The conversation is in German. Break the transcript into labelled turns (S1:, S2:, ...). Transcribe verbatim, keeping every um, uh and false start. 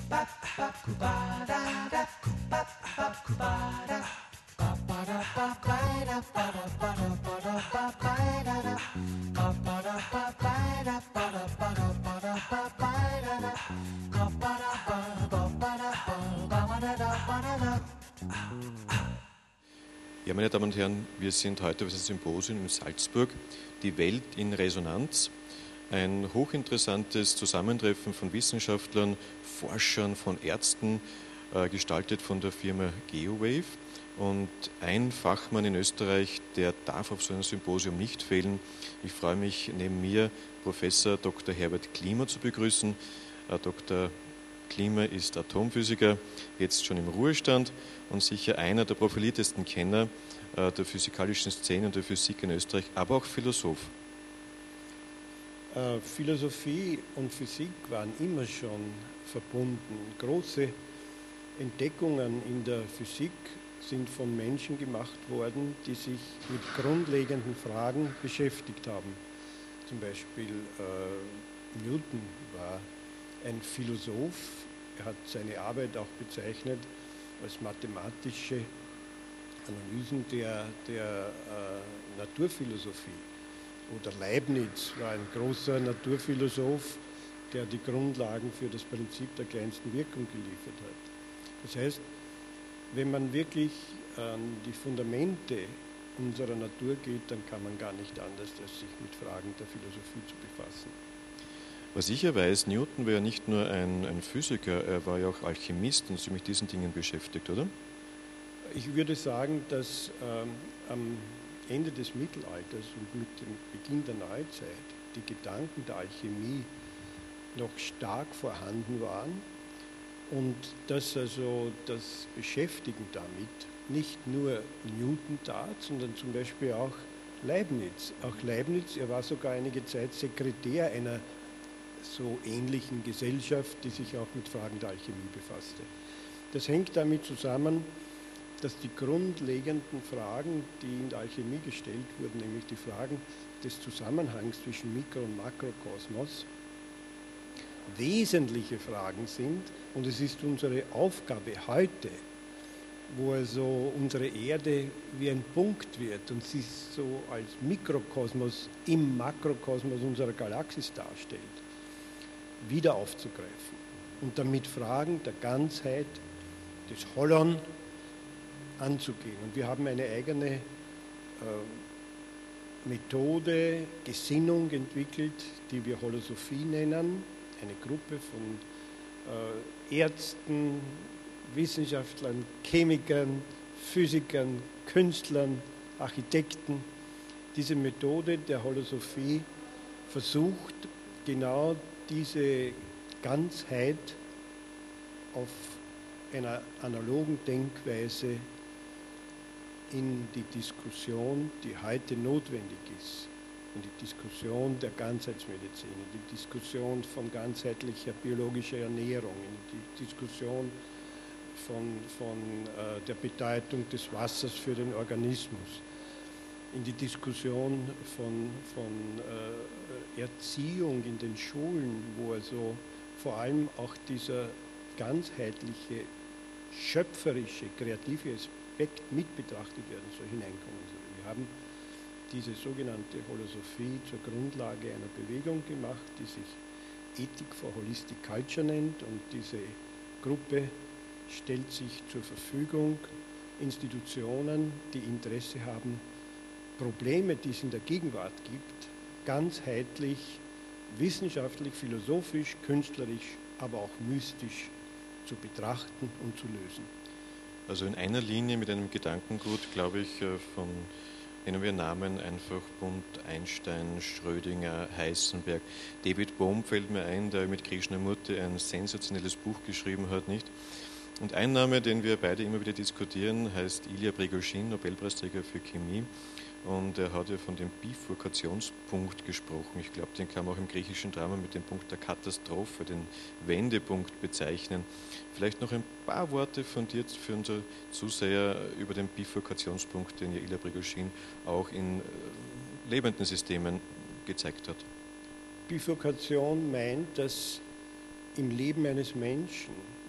S1: Ja, meine Damen und Herren, wir sind heute auf einem Symposium in Salzburg, die Welt in Resonanz. Ein hochinteressantes Zusammentreffen von Wissenschaftlern, Forschern, von Ärzten, äh, gestaltet von der Firma GeoWave. Und ein Fachmann in Österreich, der darf auf so einem Symposium nicht fehlen. Ich freue mich, neben mir Professor Doktor Herbert Klima zu begrüßen. Äh, Doktor Klima ist Atomphysiker, jetzt schon im Ruhestand und sicher einer der profiliertesten Kenner äh, der physikalischen Szene und der Physik in Österreich, aber auch Philosoph.
S2: Äh, Philosophie und Physik waren immer schon verbunden. Große Entdeckungen in der Physik sind von Menschen gemacht worden, die sich mit grundlegenden Fragen beschäftigt haben. Zum Beispiel äh, Newton war ein Philosoph. Er hat seine Arbeit auch bezeichnet als mathematische Analysen der, der äh, Naturphilosophie. Oder Leibniz war ein großer Naturphilosoph, der die Grundlagen für das Prinzip der kleinsten Wirkung geliefert hat. Das heißt, wenn man wirklich an die Fundamente unserer Natur geht, dann kann man gar nicht anders, als sich mit Fragen der Philosophie zu befassen.
S1: Was ich ja weiß, Newton war ja nicht nur ein, ein Physiker, er war ja auch Alchemist und sich mit diesen Dingen beschäftigt, oder?
S2: Ich würde sagen, dass ähm, am Ende des Mittelalters und mit dem Beginn der Neuzeit die Gedanken der Alchemie noch stark vorhanden waren und dass also das Beschäftigen damit nicht nur Newton tat, sondern zum Beispiel auch Leibniz. Auch Leibniz, er war sogar einige Zeit Sekretär einer so ähnlichen Gesellschaft, die sich auch mit Fragen der Alchemie befasste. Das hängt damit zusammen, dass die grundlegenden Fragen, die in der Alchemie gestellt wurden, nämlich die Fragen des Zusammenhangs zwischen Mikro- und Makrokosmos, wesentliche Fragen sind. Und es ist unsere Aufgabe heute, wo also unsere Erde wie ein Punkt wird und sich so als Mikrokosmos im Makrokosmos unserer Galaxis darstellt, wieder aufzugreifen und damit Fragen der Ganzheit, des Hollon anzugehen. Und wir haben eine eigene äh, Methode, Gesinnung entwickelt, die wir Holosophie nennen, eine Gruppe von äh, Ärzten, Wissenschaftlern, Chemikern, Physikern, Künstlern, Architekten. Diese Methode der Holosophie versucht genau diese Ganzheit auf einer analogen Denkweise in die Diskussion, die heute notwendig ist, in die Diskussion der Ganzheitsmedizin, in die Diskussion von ganzheitlicher biologischer Ernährung, in die Diskussion von, von äh, der Bedeutung des Wassers für den Organismus, in die Diskussion von, von äh, Erziehung in den Schulen, wo also vor allem auch dieser ganzheitliche, schöpferische, kreative Aspekt mit betrachtet werden soll, hineinkommen soll. Wir haben diese sogenannte Holosophie zur Grundlage einer Bewegung gemacht, die sich Ethik for Holistic Culture nennt, und diese Gruppe stellt sich zur Verfügung Institutionen, die Interesse haben, Probleme, die es in der Gegenwart gibt, ganzheitlich, wissenschaftlich, philosophisch, künstlerisch, aber auch mystisch zu betrachten und zu lösen.
S1: Also in einer Linie mit einem Gedankengut, glaube ich, von, nennen wir Namen, einfach Bund, Einstein, Schrödinger, Heisenberg. David Bohm fällt mir ein, der mit Krishnamurti ein sensationelles Buch geschrieben hat, nicht? Und ein Name, den wir beide immer wieder diskutieren, heißt Ilya Prigozhin, Nobelpreisträger für Chemie. Und er hat ja von dem Bifurkationspunkt gesprochen. Ich glaube, den kann man auch im griechischen Drama mit dem Punkt der Katastrophe, den Wendepunkt bezeichnen. Vielleicht noch ein paar Worte von dir für unsere Zuseher über den Bifurkationspunkt, den ja Ilya Prigozhin auch in lebenden Systemen gezeigt hat.
S2: Bifurkation meint, dass im Leben eines Menschen